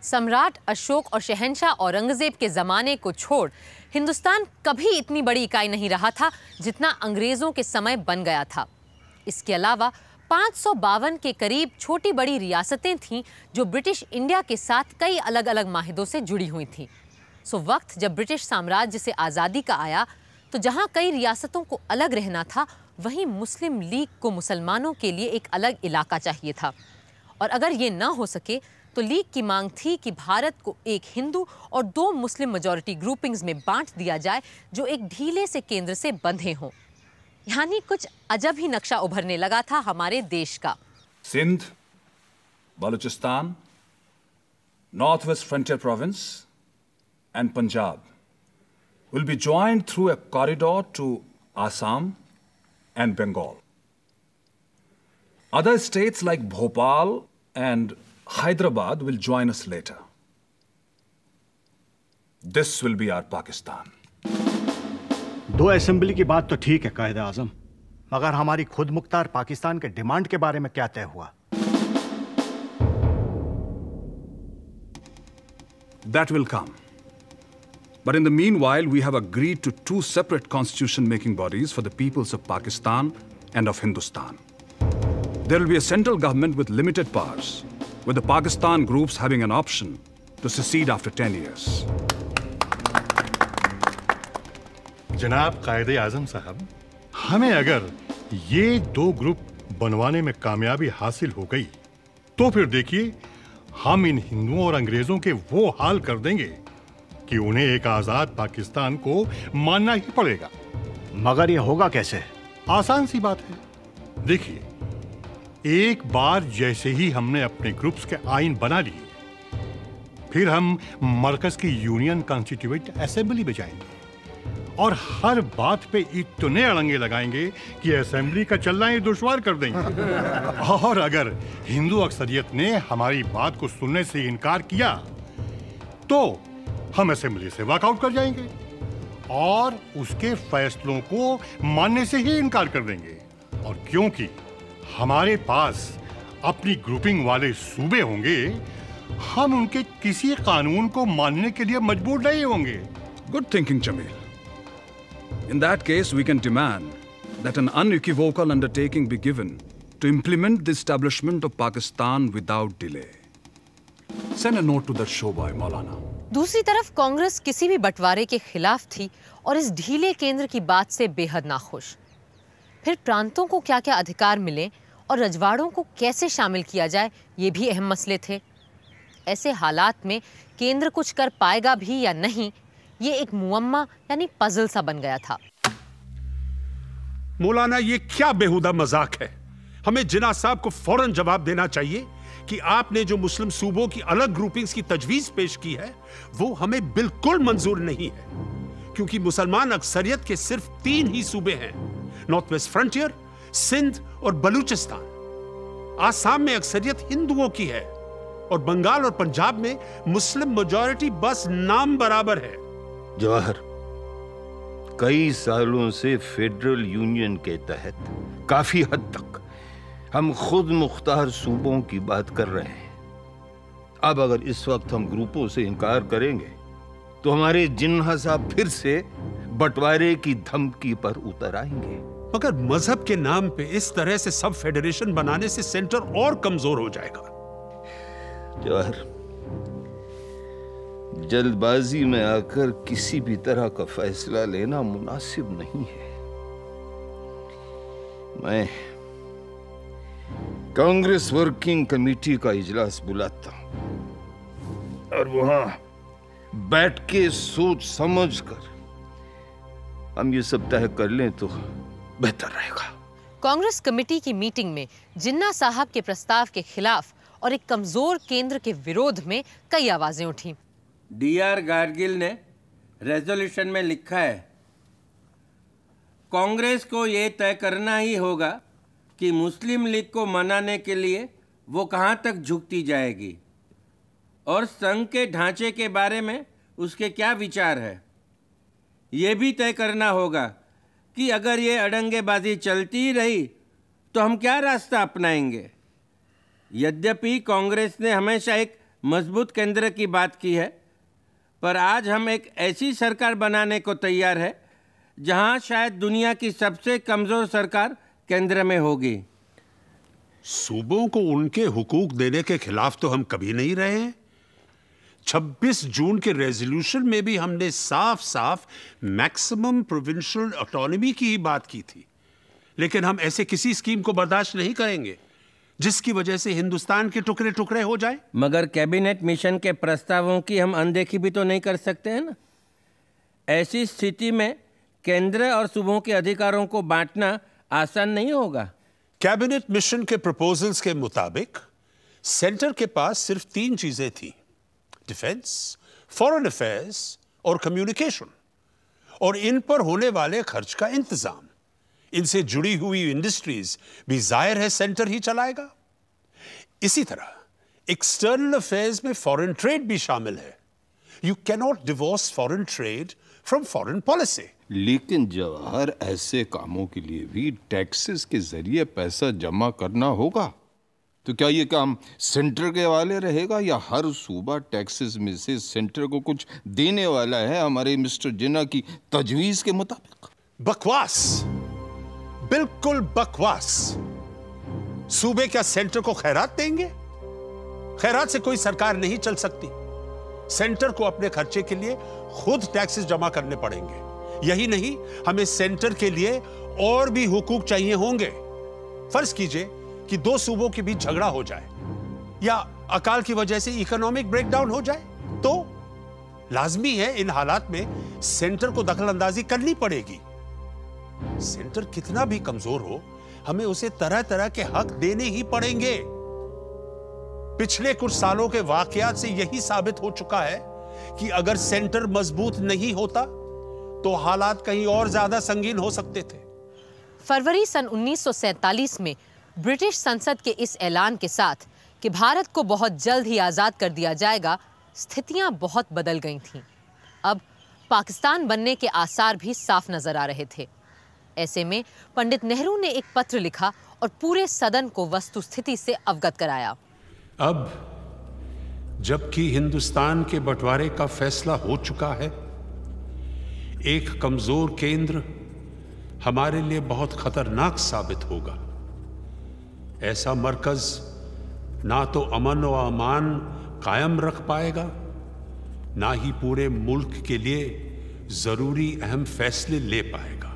सम्राट अशोक और शहंशाह औरंगजेब के ज़माने को छोड़ हिंदुस्तान कभी इतनी बड़ी इकाई नहीं रहा था जितना अंग्रेज़ों के समय बन गया था। इसके अलावा 552 के करीब छोटी बड़ी रियासतें थीं जो ब्रिटिश इंडिया के साथ कई अलग अलग माहिदों से जुड़ी हुई थीं। सो वक्त जब ब्रिटिश साम्राज्य से आज़ादी का आया तो जहां कई रियासतों को अलग रहना था, वहीं मुस्लिम लीग को मुसलमानों के लिए एक अलग इलाका चाहिए था। और अगर ये ना हो सके तो लीग की मांग थी कि भारत को एक हिंदू और 2 मुस्लिम मेजॉरिटी ग्रुपिंग्स में बांट दिया जाए जो एक ढीले से केंद्र से बंधे हों। यानी कुछ अजब ही नक्शा उभरने लगा था हमारे देश का। Sindh, Baluchistan, North West Frontier Province and Punjab will be joined through a corridor to Assam and Bengal. Other states like Bhopal and Hyderabad will join us later. This will be our Pakistan. 2 assembly की बात तो ठीक है कायदे आजम, मगर हमारी खुद मुख्तार पाकिस्तान के डिमांड के बारे में क्या तय हुआ? That will come. But in the meanwhile, we have agreed to 2 separate constitution-making bodies for the peoples of Pakistan and of Hindustan. There will be a central government with limited powers, with the Pakistan groups having an option to secede after 10 years. जनाब कायदे आजम साहब, हमें अगर ये 2 group बनवाने में कामयाबी हासिल हो गई, तो फिर देखिए हम इन हिंदुओं और अंग्रेजों के वो हाल कर देंगे कि उन्हें एक आजाद पाकिस्तान को मानना ही पड़ेगा। मगर ये होगा कैसे? आसान सी बात है। देखिए, एक बार जैसे ही हमने अपने ग्रुप्स के आइन बना लिए, फिर हम मरकज की यूनियन कॉन्स्टिट्यूएंट असेंबली में जाएंगे और हर बात पे इतने अड़ंगे लगाएंगे कि असेंबली का चलना ही दुश्वार कर देंगे। और अगर हिंदू अक्सरियत ने हमारी बात को सुनने से इनकार किया तो हम असेंबली से वॉकआउट कर जाएंगे और उसके फैसलों को मानने से ही इनकार कर देंगे। और क्योंकि हमारे पास अपनी ग्रुपिंग वाले सूबे होंगे, हम उनके किसी कानून को मानने के लिए मजबूर नहीं होंगे। Good thinking, Jamil. In that case, we can demand that an unequivocal undertaking be given to implement the establishment of Pakistan without delay. Send a note to that showboy, Maulana. दूसरी तरफ कांग्रेस किसी भी बंटवारे के खिलाफ थी और इस ढीले केंद्र की बात से बेहद नाखुश। फिर प्रांतों को क्या-क्या अधिकार मिले और रजवाड़ों को कैसे शामिल किया जाए, ये भी अहम मसले थे। ऐसे हालात में केंद्र कुछ कर पाएगा भी या नहीं, ये एक मुअम्मा यानी पजल सा बन गया था। मौलाना, ये क्या बेहुदा मजाक है? हमें जिन्ना साहब को फौरन जवाब देना चाहिए कि आपने जो मुस्लिम सूबों की अलग ग्रुपिंग्स की तजवीज पेश की है वो हमें बिल्कुल मंजूर नहीं है, क्योंकि मुसलमान अक्सरियत के सिर्फ 3 ही सूबे हैं, नॉर्थ वेस्ट फ्रंटियर, सिंध और बलूचिस्तान। आसाम में अक्सरियत हिंदुओं की है और बंगाल और पंजाब में मुस्लिम मेजॉरिटी बस नाम बराबर है। जवाहर, कई सालों से फेडरल यूनियन के तहत काफी हद तक हम खुद मुख्तार सूबों की बात कर रहे हैं। अब अगर इस वक्त हम ग्रुपों से इनकार करेंगे तो हमारे जिन्ना साहब फिर से बंटवारे की धमकी पर उतर आएंगे। मगर मजहब के नाम पे इस तरह से सब फेडरेशन बनाने से सेंटर और कमजोर हो जाएगा। जवाहर, जल्दबाजी में आकर किसी भी तरह का फैसला लेना मुनासिब नहीं है। मैं कांग्रेस वर्किंग कमेटी का इजलास बुलाता हूं और वहां बैठ के सोच समझ कर हम ये सब तय कर लें तो बेहतर रहेगा। कांग्रेस कमेटी की मीटिंग में जिन्ना साहब के प्रस्ताव के खिलाफ और एक कमजोर केंद्र के विरोध में कई आवाजें उठी। डीआर गाडगिल ने रेजोल्यूशन में लिखा है, कांग्रेस को ये तय करना ही होगा कि मुस्लिम लीग को मनाने के लिए वो कहां तक झुकती जाएगी और संघ के ढांचे के बारे में उसके क्या विचार है। ये भी तय करना होगा कि अगर ये अड़ंगेबाजी चलती ही रही तो हम क्या रास्ता अपनाएंगे। यद्यपि कांग्रेस ने हमेशा एक मजबूत केंद्र की बात की है, पर आज हम एक ऐसी सरकार बनाने को तैयार है जहां शायद दुनिया की सबसे कमजोर सरकार केंद्र में होगी। सूबों को उनके हुकूक देने के खिलाफ तो हम कभी नहीं रहे हैं। 26 जून के रेजोल्यूशन में भी हमने साफ साफ मैक्सिमम प्रोविंशियल ऑटोनॉमी की ही बात की थी, लेकिन हम ऐसे किसी स्कीम को बर्दाश्त नहीं करेंगे जिसकी वजह से हिंदुस्तान के टुकड़े टुकड़े हो जाए। मगर कैबिनेट मिशन के प्रस्तावों की हम अनदेखी भी तो नहीं कर सकते हैं ना। ऐसी स्थिति में केंद्र और सूबों के अधिकारों को बांटना आसान नहीं होगा। कैबिनेट मिशन के प्रपोजल्स के मुताबिक सेंटर के पास सिर्फ 3 चीजें थी, डिफेंस, फॉरेन अफेयर्स और कम्युनिकेशन, और इन पर होने वाले खर्च का इंतजाम। इनसे जुड़ी हुई इंडस्ट्रीज भी जाहिर है सेंटर ही चलाएगा। इसी तरह एक्सटर्नल अफेयर्स में फॉरेन ट्रेड भी शामिल है। You cannot divorce foreign trade from foreign policy. लेकिन जवाहर, ऐसे कामों के लिए भी टैक्सेस के जरिए पैसा जमा करना होगा, तो क्या ये काम सेंटर के वाले रहेगा या हर सूबा टैक्सेस में से सेंटर को कुछ देने वाला है हमारे मिस्टर जिन्ना की तजवीज के मुताबिक? बकवास, बिल्कुल बकवास। सूबे क्या सेंटर को खैरात देंगे? खैरात से कोई सरकार नहीं चल सकती। सेंटर को अपने खर्चे के लिए खुद टैक्सेस जमा करने पड़ेंगे। यही नहीं, हमें सेंटर के लिए और भी हुकूक चाहिए होंगे। फर्ज कीजिए कि 2 सूबों के बीच झगड़ा हो जाए या अकाल की वजह से इकोनॉमिक ब्रेकडाउन हो जाए, तो लाजमी है इन हालात में सेंटर को दखल अंदाजी करनी पड़ेगी। सेंटर कितना भी कमजोर हो, हमें उसे तरह तरह के हक देने ही पड़ेंगे। पिछले कुछ सालों के वाकयात से यही साबित हो चुका है कि अगर सेंटर मजबूत नहीं होता तो हालात कहीं और ज्यादा संगीन हो सकते थे। फरवरी सन 1947 में ब्रिटिश संसद के इस ऐलान के साथ कि भारत को बहुत जल्द ही आजाद कर दिया जाएगा, स्थितियां बहुत बदल गई थीं। अब पाकिस्तान बनने के आसार भी साफ नजर आ रहे थे। ऐसे में पंडित नेहरू ने एक पत्र लिखा और पूरे सदन को वस्तुस्थिति से अवगत कराया। अब जबकि हिंदुस्तान के बंटवारे का फैसला हो चुका है, एक कमजोर केंद्र हमारे लिए बहुत खतरनाक साबित होगा। ऐसा मरकज ना तो अमन व अमान कायम रख पाएगा, ना ही पूरे मुल्क के लिए जरूरी अहम फैसले ले पाएगा,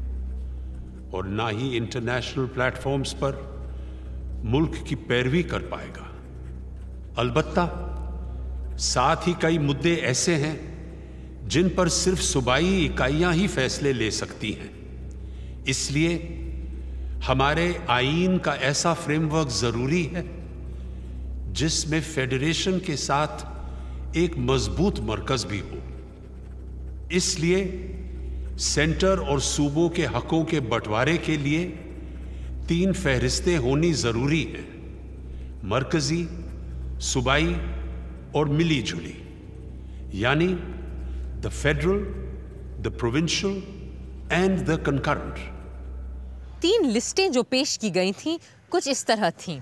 और ना ही इंटरनेशनल प्लेटफॉर्म्स पर मुल्क की पैरवी कर पाएगा। अलबत्ता साथ ही कई मुद्दे ऐसे हैं जिन पर सिर्फ सूबाई इकाइयां ही फैसले ले सकती हैं। इसलिए हमारे आईन का ऐसा फ्रेमवर्क जरूरी है जिसमें फेडरेशन के साथ एक मजबूत मरकज भी हो। इसलिए सेंटर और सूबों के हकों के बंटवारे के लिए 3 फहरिस्तें होनी जरूरी हैं, मरकजी, सूबाई और मिली जुली, यानी the federal, the provincial and the concurrent. 3 लिस्टें जो पेश की गई थीं कुछ इस तरह थीं।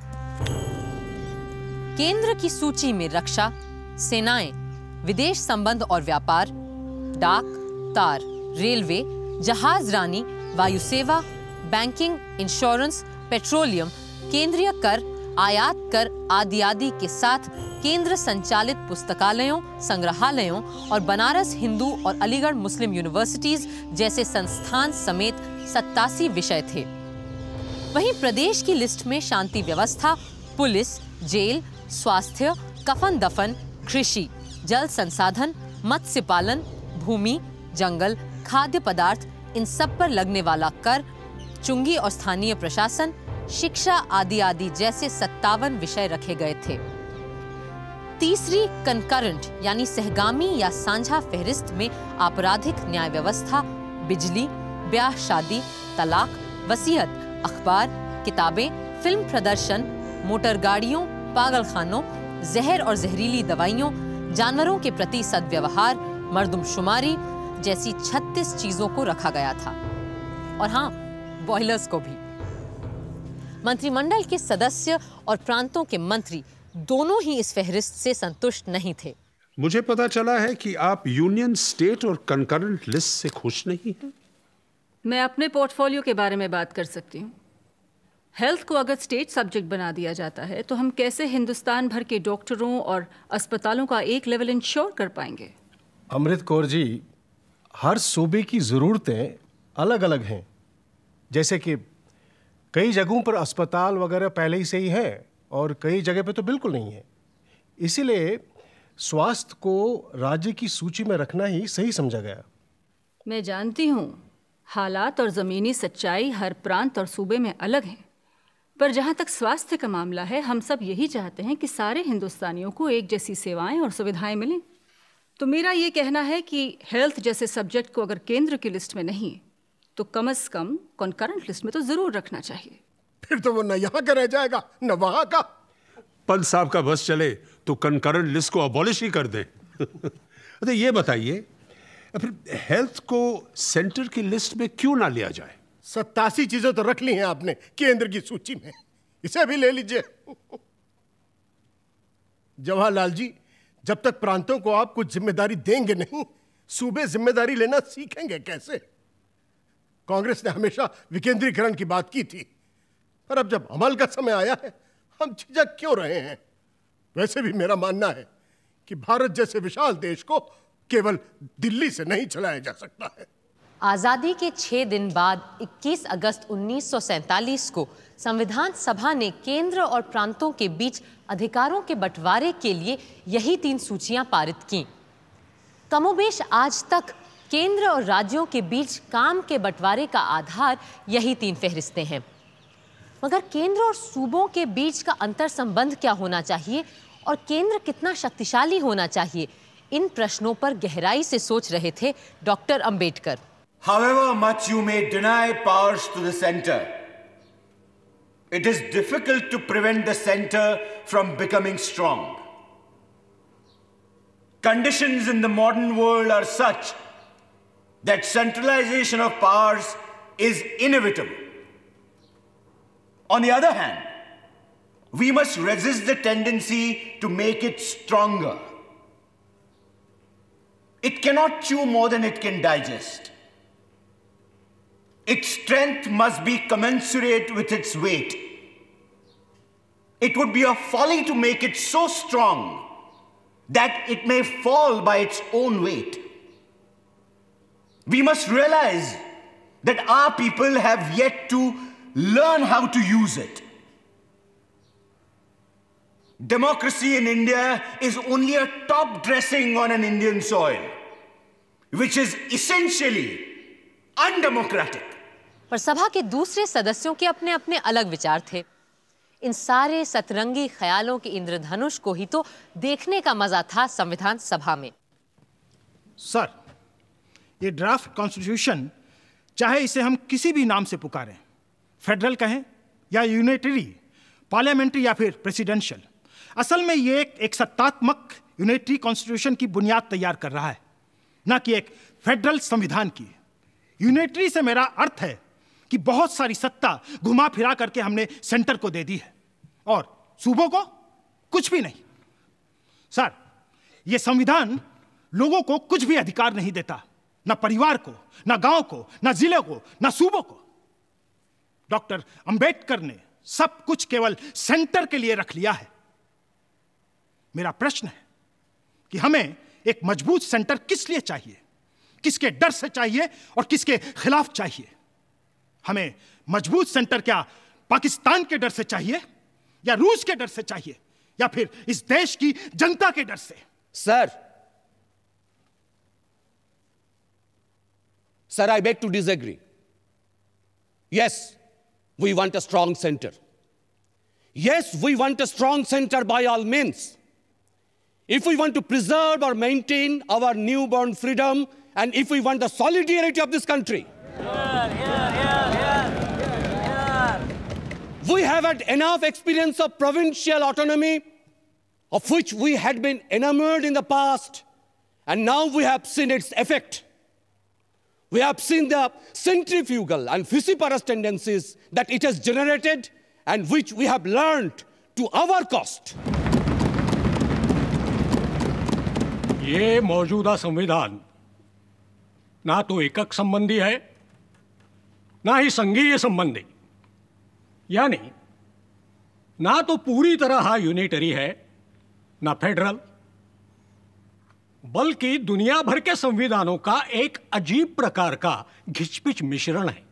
केंद्र की सूची में रक्षा, सेनाएं, विदेश संबंध और व्यापार, डाक, तार, रेलवे, जहाज रानी, वायुसेवा, बैंकिंग, इंश्योरेंस, पेट्रोलियम, केंद्रीय कर, आयात कर आदि आदि के साथ केंद्र संचालित पुस्तकालयों, संग्रहालयों और बनारस हिंदू और अलीगढ़ मुस्लिम यूनिवर्सिटीज जैसे संस्थान समेत 87 विषय थे। वहीं प्रदेश की लिस्ट में शांति व्यवस्था, पुलिस, जेल, स्वास्थ्य, कफन दफन, कृषि, जल संसाधन, मत्स्य पालन, भूमि, जंगल, खाद्य पदार्थ, इन सब पर लगने वाला कर, चुंगी और स्थानीय प्रशासन, शिक्षा आदि आदि जैसे 57 विषय रखे गए थे। तीसरी कंकरेंट यानी सहगामी या साझा फहरिस्त में आपराधिक न्याय व्यवस्था, बिजली, ब्याह शादी, तलाक, वसीयत, अखबार, किताबें, फिल्म प्रदर्शन, मोटर गाड़ियों, पागलखानों, जहर और जहरीली दवाइयों, जानवरों के प्रति सद्व्यवहार, मर्दमशुमारी जैसी 36 चीजों को रखा गया था। और हाँ, बॉयलर्स को भी। मंत्रिमंडल के सदस्य और प्रांतों के मंत्री दोनों ही इस फहरिस्त से संतुष्ट नहीं थे। मुझे पता चला है कि आप यूनियन, स्टेट और कंकरेंट लिस्ट से खुश नहीं हैं। मैं अपने पोर्टफोलियो के बारे में बात कर सकती हूँ। हेल्थ को अगर स्टेट सब्जेक्ट बना दिया जाता है तो हम कैसे हिंदुस्तान भर के डॉक्टरों और अस्पतालों का एक लेवल इंश्योर कर पाएंगे? अमृत कौर जी, हर सूबे की ज़रूरतें अलग अलग हैं। जैसे कि कई जगहों पर अस्पताल वगैरह पहले ही से ही है और कई जगह पे तो बिल्कुल नहीं है। इसीलिए स्वास्थ्य को राज्य की सूची में रखना ही सही समझा गया। मैं जानती हूँ हालात और ज़मीनी सच्चाई हर प्रांत और सूबे में अलग हैं, पर जहाँ तक स्वास्थ्य का मामला है हम सब यही चाहते हैं कि सारे हिंदुस्तानियों को एक जैसी सेवाएं और सुविधाएं मिलें। तो मेरा ये कहना है कि हेल्थ जैसे सब्जेक्ट को अगर केंद्र की लिस्ट में नहीं तो कम से कम कॉन्करेंट लिस्ट में तो ज़रूर रखना चाहिए। फिर तो वो न यहाँ का रह जाएगा न वहाँ का। पंत साहब का बस चले तो कंकरेंट लिस्ट को अबॉलिश ही कर दें। तो ये बताइए, फिर हेल्थ को सेंटर की लिस्ट में क्यों ना लिया जाए? 87 चीजें तो रख ली हैं आपने केंद्र की सूची में, इसे भी ले लीजिए। जवाहरलाल जी, जब तक प्रांतों को आप कुछ जिम्मेदारी देंगे नहीं, सूबे जिम्मेदारी लेना सीखेंगे कैसे? कांग्रेस ने हमेशा विकेंद्रीकरण की बात की थी, पर अब जब अमल का समय आया है हम झिझक क्यों रहे हैं? वैसे भी मेरा मानना है कि भारत जैसे विशाल देश को केवल दिल्ली से नहीं चलाया जा सकता है। आज़ादी के 6 दिन बाद 21 अगस्त 1947 को संविधान सभा ने केंद्र और प्रांतों के बीच अधिकारों के बंटवारे के लिए यही 3 सूचियां पारित की। कमोबेश आज तक केंद्र और राज्यों के बीच काम के बंटवारे का आधार यही 3 फहरिस्तें हैं। मगर केंद्र और सूबों के बीच का अंतर संबंध क्या होना चाहिए और केंद्र कितना शक्तिशाली होना चाहिए, इन प्रश्नों पर गहराई से सोच रहे थे doctor Ambedkar. However much you may deny powers to the center, it is difficult to prevent the center from becoming strong. Conditions in the modern world are such that centralization of powers is inevitable. On the other hand, we must resist the tendency to make it stronger. It cannot chew more than it can digest. Its strength must be commensurate with its weight. It would be a folly to make it so strong that it may fall by its own weight. We must realize that our people have yet to learn how to use it. Democracy in India is only a top dressing on an Indian soil, which is essentially undemocratic. पर सभा के दूसरे सदस्यों के अपने अपने अलग विचार थे। इन सारे सतरंगी ख्यालों के इंद्रधनुष को ही तो देखने का मजा था संविधान सभा में। सर, ये ड्राफ्ट कॉन्स्टिट्यूशन, चाहे इसे हम किसी भी नाम से पुकारें, फेडरल कहें या यूनिटरी, पार्लियामेंट्री या फिर प्रेसिडेंशियल, असल में ये एक सत्तात्मक यूनिटरी कॉन्स्टिट्यूशन की बुनियाद तैयार कर रहा है, ना कि एक फेडरल संविधान की। यूनिटरी से मेरा अर्थ है कि बहुत सारी सत्ता घुमा फिरा करके हमने सेंटर को दे दी है और सूबों को कुछ भी नहीं। सर, यह संविधान लोगों को कुछ भी अधिकार नहीं देता, ना परिवार को, ना गांव को, ना जिले को, ना सूबों को। डॉक्टर अंबेडकर ने सब कुछ केवल सेंटर के लिए रख लिया है। मेरा प्रश्न है कि हमें एक मजबूत सेंटर किस लिए चाहिए, किसके डर से चाहिए और किसके खिलाफ चाहिए? हमें मजबूत सेंटर क्या पाकिस्तान के डर से चाहिए या रूस के डर से चाहिए या फिर इस देश की जनता के डर से? Sir, I beg to disagree. Yes, we want a strong center. Yes, we want a strong center by all means. If we want to preserve or maintain our newborn freedom and if we want the solidarity of this country. We have had enough experience of provincial autonomy, of which we had been enamored in the past, and now we have seen its effect. We have seen the centrifugal and vociferous tendencies that it has generated and which we have learned to our cost. ये मौजूदा संविधान ना तो एकक संबंधी है ना ही संघीय संबंधी, यानी ना तो पूरी तरह यूनिटरी है ना फेडरल, बल्कि दुनिया भर के संविधानों का एक अजीब प्रकार का घिचपिच मिश्रण है,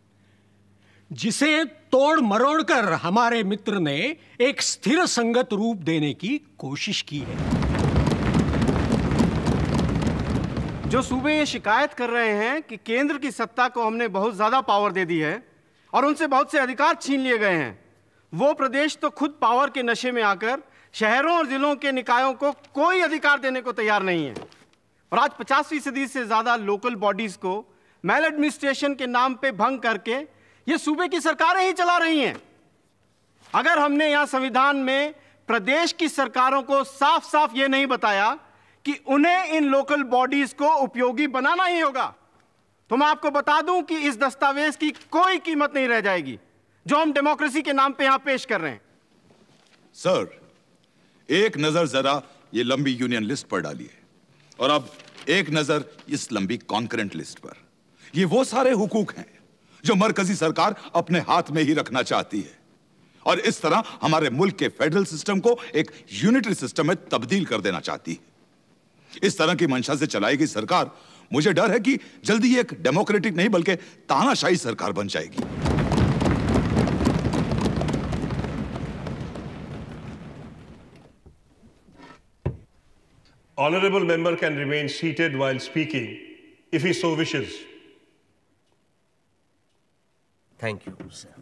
जिसे तोड़ मरोड़ कर हमारे मित्र ने एक स्थिर संगत रूप देने की कोशिश की है। जो सूबे ये शिकायत कर रहे हैं कि केंद्र की सत्ता को हमने बहुत ज्यादा पावर दे दी है और उनसे बहुत से अधिकार छीन लिए गए हैं, वो प्रदेश तो खुद पावर के नशे में आकर शहरों और जिलों के निकायों को कोई अधिकार देने को तैयार नहीं है। और आज 50% से ज्यादा लोकल बॉडीज को मैल एडमिनिस्ट्रेशन के नाम पे भंग करके ये सूबे की सरकारें ही चला रही हैं। अगर हमने यहां संविधान में प्रदेश की सरकारों को साफ साफ ये नहीं बताया कि उन्हें इन लोकल बॉडीज को उपयोगी बनाना ही होगा, तो मैं आपको बता दूं कि इस दस्तावेज की कोई कीमत नहीं रह जाएगी जो हम डेमोक्रेसी के नाम पे यहां पेश कर रहे हैं। सर, एक नजर जरा ये लंबी यूनियन लिस्ट पर डालिए और अब एक नजर इस लंबी कॉन्करेंट लिस्ट पर। ये वो सारे हुकूक हैं जो मरकजी सरकार अपने हाथ में ही रखना चाहती है और इस तरह हमारे मुल्क के फेडरल सिस्टम को एक यूनिटरी सिस्टम में तब्दील कर देना चाहती है। इस तरह की मंशा से चलाई गई सरकार, मुझे डर है कि जल्दी एक डेमोक्रेटिक नहीं बल्कि तानाशाही सरकार बन जाएगी। Honorable member can remain seated while speaking if he so wishes. Thank you, sir.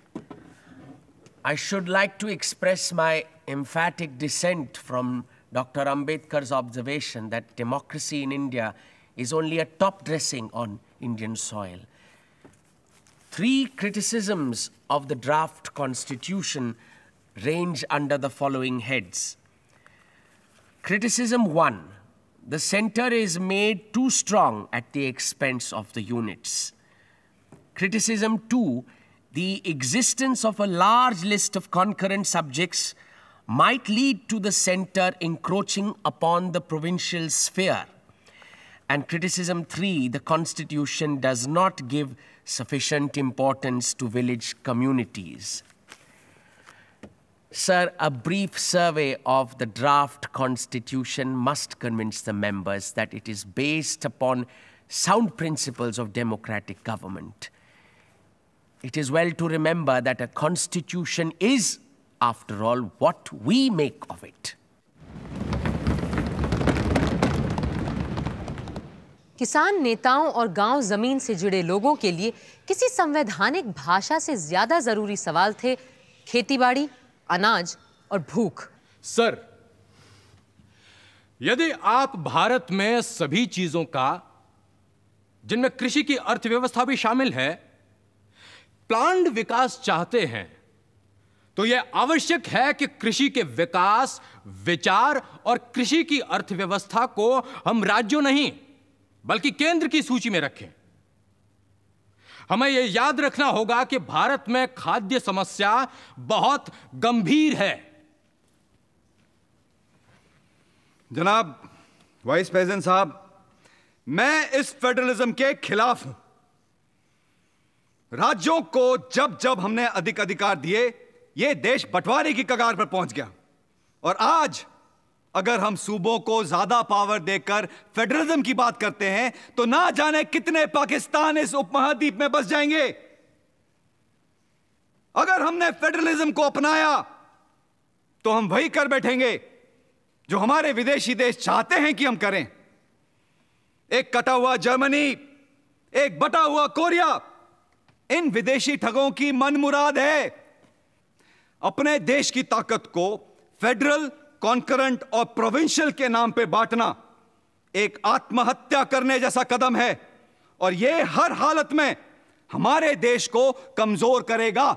I should like to express my emphatic dissent from Dr. Ambedkar's observation that democracy in India is only a top dressing on Indian soil. 3 criticisms of the draft constitution range under the following heads. Criticism 1, the center is made too strong at the expense of the units. Criticism 2, the existence of a large list of concurrent subjects might lead to the center encroaching upon the provincial sphere. And criticism 3, the constitution does not give sufficient importance to village communities. Sir, a brief survey of the draft constitution must convince the members that it is based upon sound principles of democratic government. It is well to remember that a constitution is, after all, what we make of it. किसान नेताओं और गांव जमीन से जुड़े लोगों के लिए किसी संवैधानिक भाषा से ज्यादा जरूरी सवाल थे खेतीबाड़ी, अनाज और भूख। सर, यदि आप भारत में सभी चीजों का, जिनमें कृषि की अर्थव्यवस्था भी शामिल है, प्लान्ड विकास चाहते हैं, तो यह आवश्यक है कि कृषि के विकास, विचार और कृषि की अर्थव्यवस्था को हम राज्यों नहीं बल्कि केंद्र की सूची में रखें। हमें यह याद रखना होगा कि भारत में खाद्य समस्या बहुत गंभीर है। जनाब वाइस प्रेसिडेंट साहब, मैं इस फेडरलिज्म के खिलाफ हूं। राज्यों को जब जब हमने अधिक अधिकार दिए, यह देश बंटवारे की कगार पर पहुंच गया। और आज अगर हम सूबों को ज्यादा पावर देकर फेडरलिज्म की बात करते हैं, तो ना जाने कितने पाकिस्तान इस उपमहाद्वीप में बस जाएंगे। अगर हमने फेडरलिज्म को अपनाया, तो हम वही कर बैठेंगे जो हमारे विदेशी देश चाहते हैं कि हम करें। एक कटा हुआ जर्मनी, एक बटा हुआ कोरिया, इन विदेशी ठगों की मनमुराद है अपने देश की ताकत को फेडरल, कॉन्करेंट और प्रोविंशियल के नाम पे बांटना एक आत्महत्या करने जैसा कदम है और यह हर हालत में हमारे देश को कमजोर करेगा।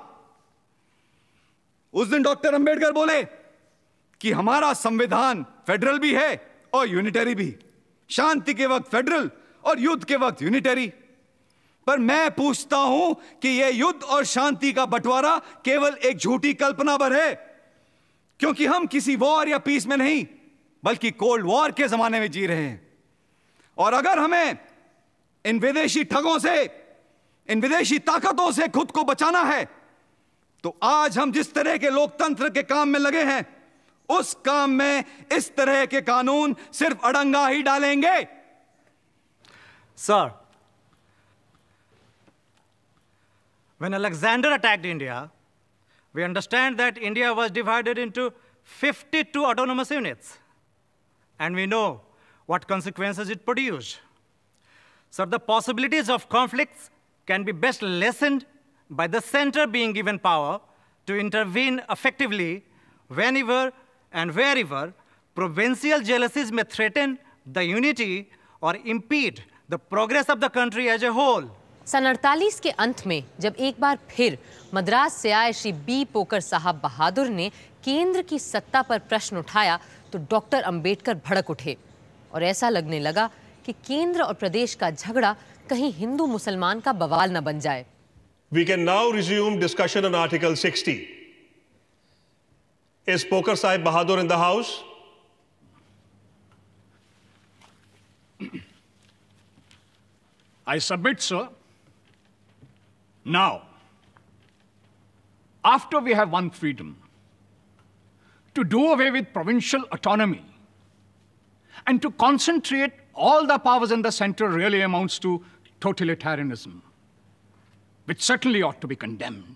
उस दिन डॉक्टर अंबेडकर बोले कि हमारा संविधान फेडरल भी है और यूनिटरी भी, शांति के वक्त फेडरल और युद्ध के वक्त यूनिटरी। पर मैं पूछता हूं कि यह युद्ध और शांति का बंटवारा केवल एक झूठी कल्पना भर है, क्योंकि हम किसी वॉर या पीस में नहीं बल्कि कोल्ड वॉर के जमाने में जी रहे हैं। और अगर हमें इन विदेशी ठगों से, इन विदेशी ताकतों से खुद को बचाना है, तो आज हम जिस तरह के लोकतंत्र के काम में लगे हैं, उस काम में इस तरह के कानून सिर्फ अड़ंगा ही डालेंगे। Sir, when Alexander attacked India, we understand that India was divided into 52 autonomous units. And we know what consequences it produced. So the possibilities of conflicts can be best lessened by the center being given power to intervene effectively whenever and wherever provincial jealousies may threaten the unity or impede the progress of the country as a whole. सन 48 के अंत में जब एक बार फिर मद्रास से आए Shri B poker साहब बहादुर ने केंद्र की सत्ता पर प्रश्न उठाया तो डॉक्टर अंबेडकर भड़क उठे और ऐसा लगने लगा कि केंद्र और प्रदेश का झगड़ा कहीं हिंदू मुसलमान का बवाल न बन जाए। We can now resume discussion on Article 60. Is Poker Sahib Bahadur in the house? I submit, sir. Now, after we have won freedom, to do away with provincial autonomy and to concentrate all the powers in the center really amounts to totalitarianism, which certainly ought to be condemned.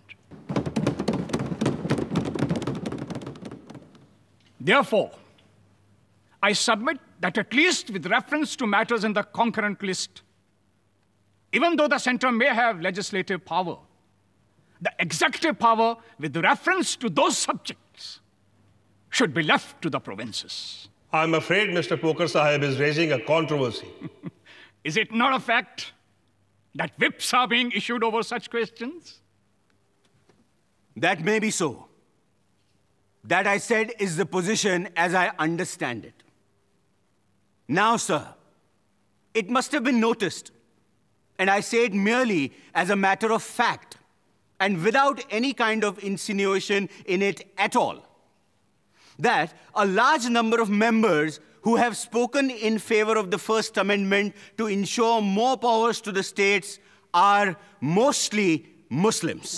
Therefore, I submit that at least with reference to matters in the concurrent list, even though the center may have legislative power, the executive power with reference to those subjects should be left to the provinces. I'm afraid Mr. Poker Sahib is raising a controversy. Is it not a fact that whips are being issued over such questions? That may be so. That, I said, is the position as I understand it. Now, sir, it must have been noticed, and I say it merely as a matter of fact, and without any kind of insinuation in it at all, that a large number of members who have spoken in favor of the First Amendment to ensure more powers to the states are mostly Muslims.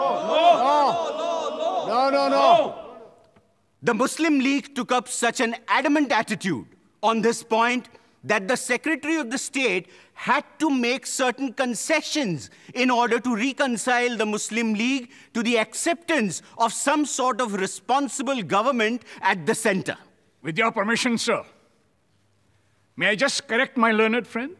No. The Muslim League took up such an adamant attitude on this point that the Secretary of the State had to make certain concessions in order to reconcile the Muslim League to the acceptance of some sort of responsible government at the center. With your permission, sir, may I just correct my learned friend?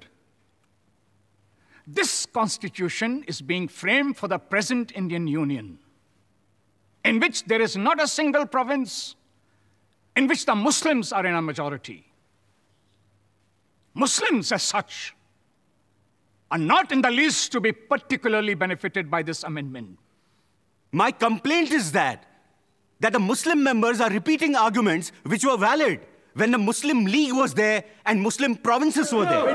This constitution is being framed for the present Indian Union, in which there is not a single province in which the Muslims are in a majority. Muslims as such are not in the least to be particularly benefited by this amendment. My complaint is that the Muslim members are repeating arguments which were valid when the Muslim League was there and Muslim provinces were there.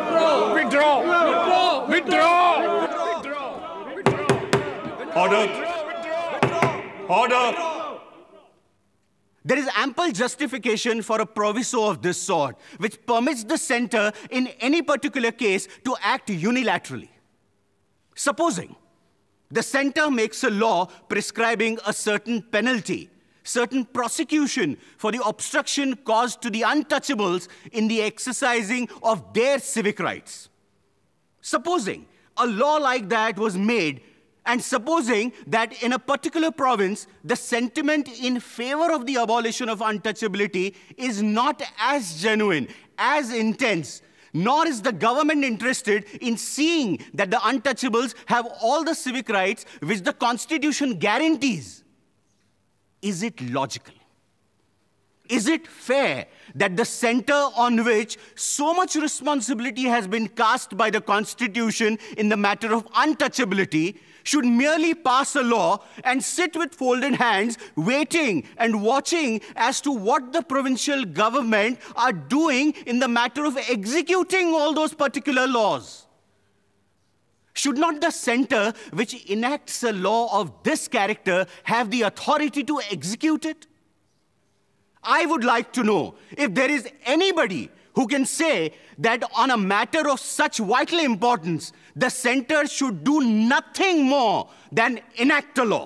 Order. There is ample justification for a proviso of this sort, which permits the center in any particular case to act unilaterally. Supposing the center makes a law prescribing a certain penalty, certain prosecution for the obstruction caused to the untouchables in the exercising of their civic rights. Supposing a law like that was made, and supposing that in a particular province, the sentiment in favor of the abolition of untouchability is not as genuine, as intense, nor is the government interested in seeing that the untouchables have all the civic rights which the Constitution guarantees. Is it logical? Is it fair that the center on which so much responsibility has been cast by the Constitution in the matter of untouchability should merely pass a law and sit with folded hands, waiting and watching as to what the provincial government are doing in the matter of executing all those particular laws? Should not the center which enacts a law of this character have the authority to execute it? I would like to know if there is anybody who can say that on a matter of such vital importance, the center should do nothing more than enact a law.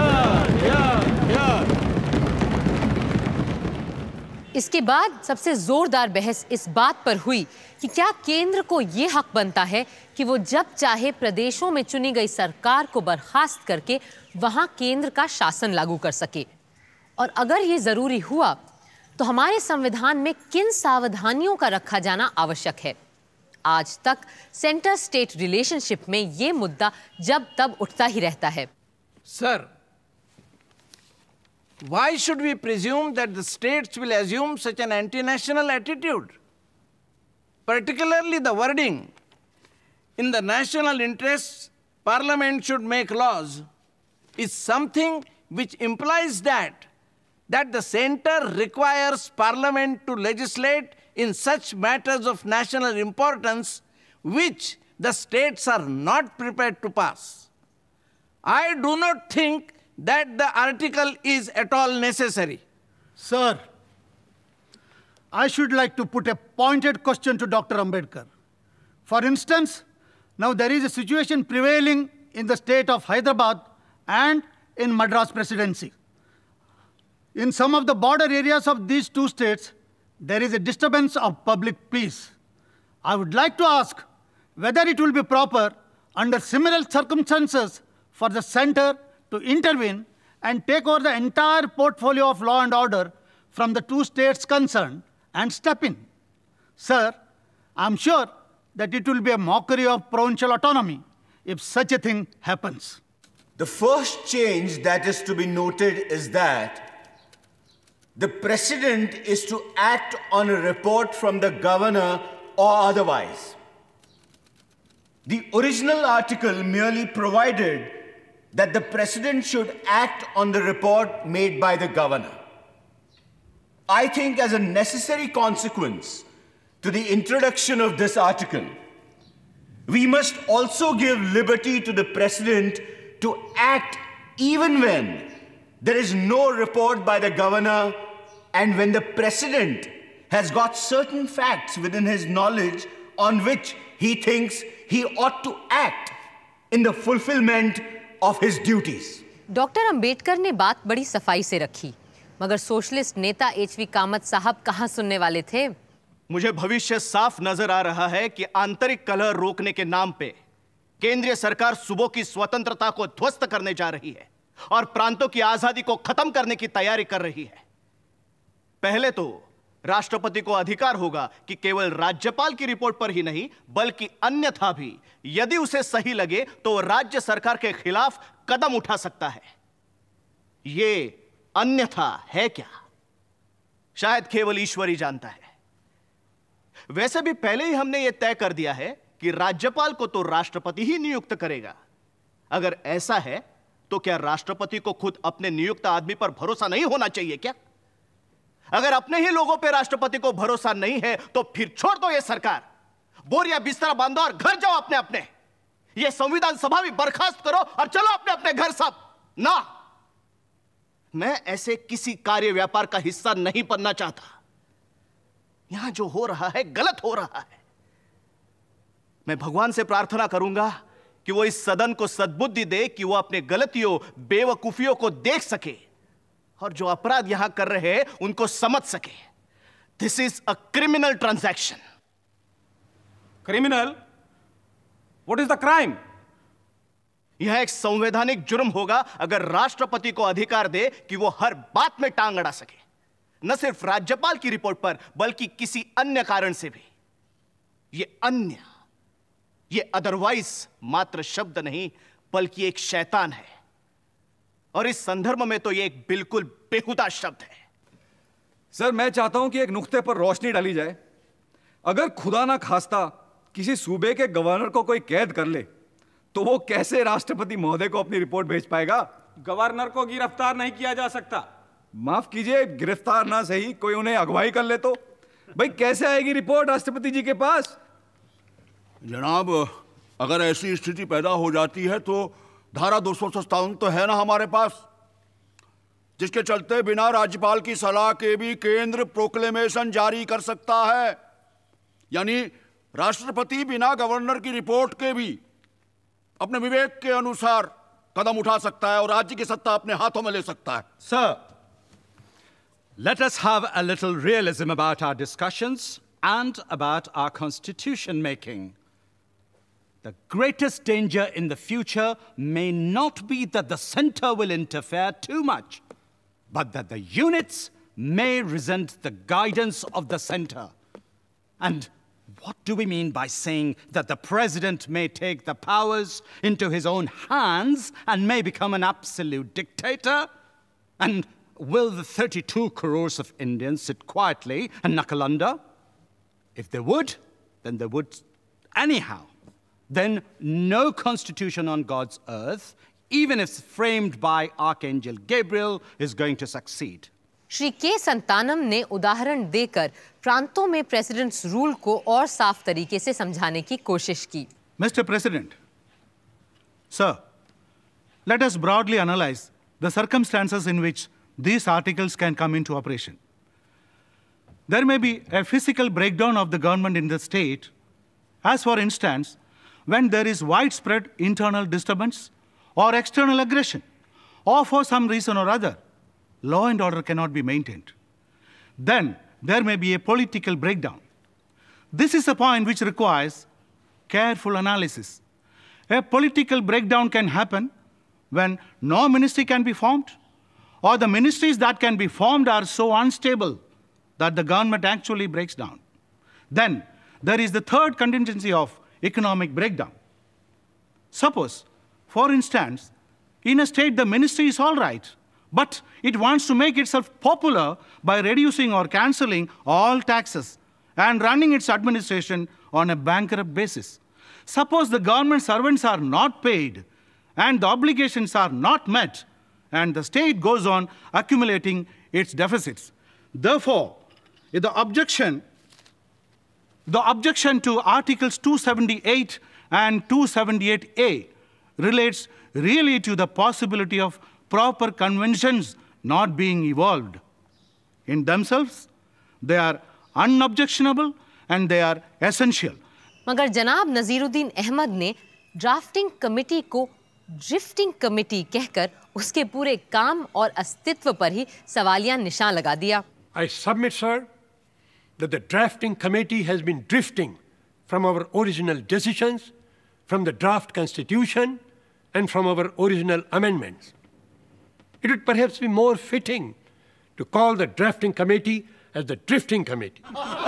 इसके बाद सबसे जोरदार बहस इस बात पर हुई कि क्या केंद्र को यह हक बनता है कि वो जब चाहे प्रदेशों में चुनी गई सरकार को बर्खास्त करके वहां केंद्र का शासन लागू कर सके, और अगर ये जरूरी हुआ तो हमारे संविधान में किन सावधानियों का रखा जाना आवश्यक है। आज तक सेंटर स्टेट रिलेशनशिप में ये मुद्दा जब तब उठता ही रहता है। Sir, why should we presume that the states will assume such an anti-national attitude? Particularly the wording, in the national interests, Parliament should make laws, is something which implies that the center requires Parliament to legislate in such matters of national importance which the states are not prepared to pass. I do not think that the article is at all necessary. Sir, I should like to put a pointed question to Dr. Ambedkar. For instance, now there is a situation prevailing in the state of Hyderabad and in Madras Presidency. In some of the border areas of these two states, there is a disturbance of public peace. I would like to ask whether it will be proper under similar circumstances for the center to intervene and take over the entire portfolio of law and order from the two states concerned and step in. Sir, I'm sure that it will be a mockery of provincial autonomy if such a thing happens. The first change that is to be noted is that the President is to act on a report from the governor or otherwise. The original article merely provided that the President should act on the report made by the governor. I think as a necessary consequence to the introduction of this article, we must also give liberty to the President to act even when there is no report by the governor and when the President has got certain facts within his knowledge on which he thinks he ought to act in the fulfillment of his duties. Doctor Ambedkar ने बात बड़ी सफाई से रखी, मगर socialist नेता HV Kamat साहब कहां सुनने वाले थे। मुझे भविष्य साफ नजर आ रहा है कि आंतरिक कलह रोकने के नाम पे केंद्रीय सरकार सूबों की स्वतंत्रता को ध्वस्त करने जा रही है और प्रांतों की आजादी को खत्म करने की तैयारी कर रही है। पहले तो राष्ट्रपति को अधिकार होगा कि केवल राज्यपाल की रिपोर्ट पर ही नहीं बल्कि अन्यथा भी यदि उसे सही लगे तो राज्य सरकार के खिलाफ कदम उठा सकता है। यह अन्यथा है क्या, शायद केवल ईश्वर ही जानता है। वैसे भी पहले ही हमने यह तय कर दिया है कि राज्यपाल को तो राष्ट्रपति ही नियुक्त करेगा। अगर ऐसा है तो क्या राष्ट्रपति को खुद अपने नियुक्त आदमी पर भरोसा नहीं होना चाहिए क्या? अगर अपने ही लोगों पर राष्ट्रपति को भरोसा नहीं है तो फिर छोड़ दो ये सरकार, बोरिया बिस्तरा बांधो और घर जाओ अपने अपने। ये संविधान सभा भी बर्खास्त करो और चलो अपने अपने घर सब। ना, मैं ऐसे किसी कार्य व्यापार का हिस्सा नहीं बनना चाहता। यहां जो हो रहा है गलत हो रहा है। मैं भगवान से प्रार्थना करूंगा कि वो इस सदन को सद्बुद्धि दे कि वो अपने गलतियों बेवकूफियों को देख सके और जो अपराध यहां कर रहे हैं उनको समझ सके। This is a criminal transaction. Criminal? What is the crime? यह एक संवैधानिक जुर्म होगा अगर राष्ट्रपति को अधिकार दे कि वो हर बात में टांग अड़ा सके, न सिर्फ राज्यपाल की रिपोर्ट पर बल्कि किसी अन्य कारण से भी। यह अन्य, यह अदरवाइज मात्र शब्द नहीं बल्कि एक शैतान है और इस संदर्भ में तो यह एक बिल्कुल बेहुदा शब्द है। सर, मैं चाहता हूं कि एक नुक्ते पर रोशनी डाली जाए। अगर खुदा ना खास्ता किसी सूबे के गवर्नर को कोई कैद कर ले तो वो कैसे राष्ट्रपति महोदय को अपनी रिपोर्ट भेज पाएगा? गवर्नर को गिरफ्तार नहीं किया जा सकता। माफ कीजिए, गिरफ्तार ना सही, कोई उन्हें अगवाई कर ले तो भाई कैसे आएगी रिपोर्ट राष्ट्रपति जी के पास? जनाब, अगर ऐसी स्थिति पैदा हो जाती है तो धारा 257 तो है ना हमारे पास, जिसके चलते बिना राज्यपाल की सलाह के भी केंद्र प्रोक्लेमेशन जारी कर सकता है। यानी राष्ट्रपति बिना गवर्नर की रिपोर्ट के भी अपने विवेक के अनुसार कदम उठा सकता है और राज्य की सत्ता अपने हाथों में ले सकता है। Sir, let us have a little realism about our discussions and about our constitution making. The greatest danger in the future may not be that the center will interfere too much, but that the units may resent the guidance of the center. And what do we mean by saying that the president may take the powers into his own hands and may become an absolute dictator? And will the 32 crores of Indians sit quietly and knuckle under? If they would, then they would anyhow. Then no constitution on God's earth, even if framed by Archangel Gabriel, is going to succeed. Shri के संतानम ने उदाहरण देकर प्रांतों में presidents rule को और साफ तरीके से समझाने की कोशिश की। Mr. President, sir, let us broadly analyze the circumstances in which these articles can come into operation. There may be a physical breakdown of the government in the state, as for instance, when there is widespread internal disturbance or external aggression, or for some reason or other, law and order cannot be maintained. Then there may be a political breakdown. This is a point which requires careful analysis. A political breakdown can happen when no ministry can be formed, or the ministries that can be formed are so unstable that the government actually breaks down. Then there is the third contingency of economic breakdown. Suppose, for instance, in a state the ministry is all right, but it wants to make itself popular by reducing or cancelling all taxes and running its administration on a bankrupt basis. Suppose the government servants are not paid and the obligations are not met, and the state goes on accumulating its deficits. Therefore, the objection to Articles 278 and 278A relates really to the possibility of proper conventions not being evolved. In themselves, they are unobjectionable and they are essential. मगर जनाब नजीरुद्दीन अहमद ने drafting committee को drifting committee कहकर उसके पूरे काम और अस्तित्व पर ही सवालिया निशान लगा दिया। I submit, sir, that the drafting committee has been drifting from our original decisions, from the draft constitution, and from our original amendments. It would perhaps be more fitting to call the drafting committee as the drifting committee.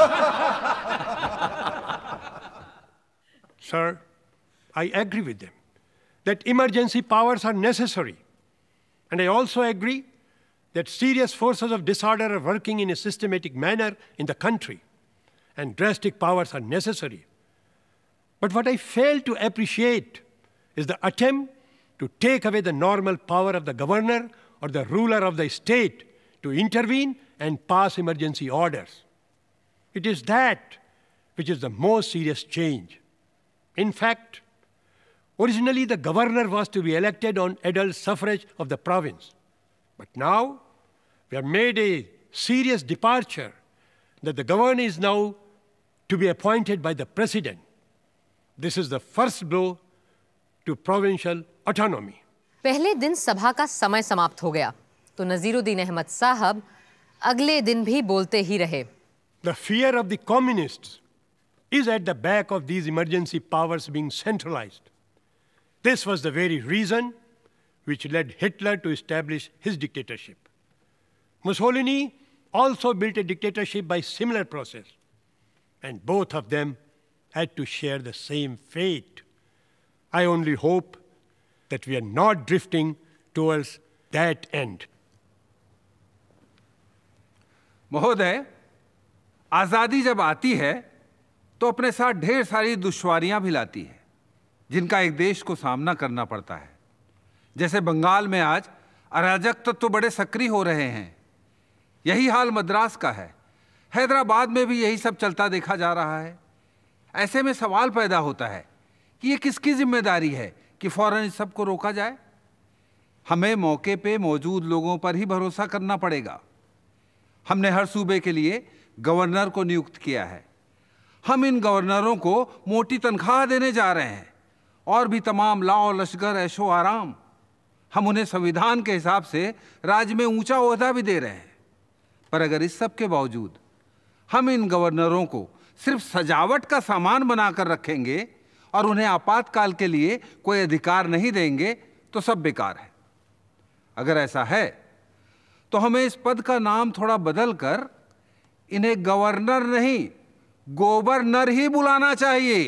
Sir, I agree with them that emergency powers are necessary. And I also agree that serious forces of disorder are working in a systematic manner in the country, and drastic powers are necessary. But what I fail to appreciate is the attempt to take away the normal power of the governor or the ruler of the state to intervene and pass emergency orders. It is that which is the most serious change. In fact, originally the governor was to be elected on adult suffrage of the province. But now we have made a serious departure that the governor is now to be appointed by the president. This is the first blow to provincial autonomy. पहले दिन सभा का समय समाप्त हो गया तो नजीरुद्दीन अहमद साहब अगले दिन भी बोलते ही रहे। The fear of the communists is at the back of these emergency powers being centralized. This was the very reason which led Hitler to establish his dictatorship. Mussolini also built a dictatorship by similar process, and both of them had to share the same fate. I only hope that we are not drifting towards that end. महोदय, आज़ादी जब आती है तो अपने साथ ढेर सारी दुश्वारियां भी लाती है जिनका एक देश को सामना करना पड़ता है। जैसे बंगाल में आज अराजक तो बड़े सक्रिय हो रहे हैं, यही हाल मद्रास का है। हैदराबाद में भी यही सब चलता देखा जा रहा है। ऐसे में सवाल पैदा होता है कि ये किसकी जिम्मेदारी है कि फौरन इस सब को रोका जाए। हमें मौके पे मौजूद लोगों पर ही भरोसा करना पड़ेगा। हमने हर सूबे के लिए गवर्नर को नियुक्त किया है। हम इन गवर्नरों को मोटी तनख्वाह देने जा रहे हैं और भी तमाम लाओ लश्कर ऐशो आराम। हम उन्हें संविधान के हिसाब से राज्य में ऊंचा ओहदा भी दे रहे हैं। पर अगर इस सब के बावजूद हम इन गवर्नरों को सिर्फ सजावट का सामान बनाकर रखेंगे और उन्हें आपातकाल के लिए कोई अधिकार नहीं देंगे तो सब बेकार है। अगर ऐसा है तो हमें इस पद का नाम थोड़ा बदल कर इन्हें गवर्नर नहीं, गोबरनर ही बुलाना चाहिए।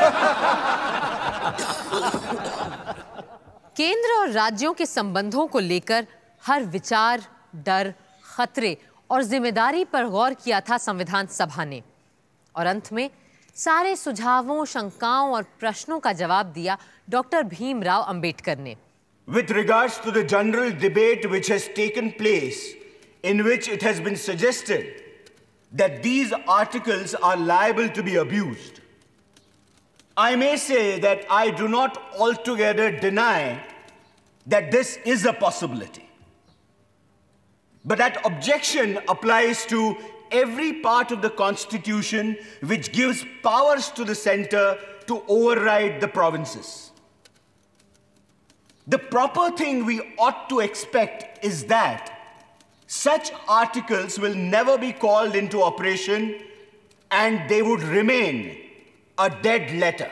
केंद्र और राज्यों के संबंधों को लेकर हर विचार, डर, खतरे और जिम्मेदारी पर गौर किया था संविधान सभा ने, और अंत में सारे सुझावों, शंकाओं और प्रश्नों का जवाब दिया डॉक्टर भीमराव अंबेडकर ने। With regards to the general debate which has taken place, in which it has been suggested that these articles are liable to be abused, I may say that I do not altogether deny that this is a possibility. But that objection applies to every part of the Constitution which gives powers to the center to override the provinces. The proper thing we ought to expect is that such articles will never be called into operation and they would remain a dead letter.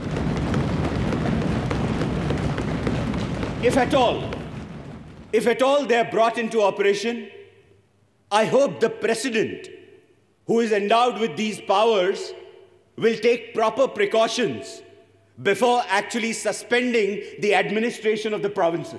If at all they are brought into operation, I hope the President, who is endowed with these powers, will take proper precautions before actually suspending the administration of the provinces.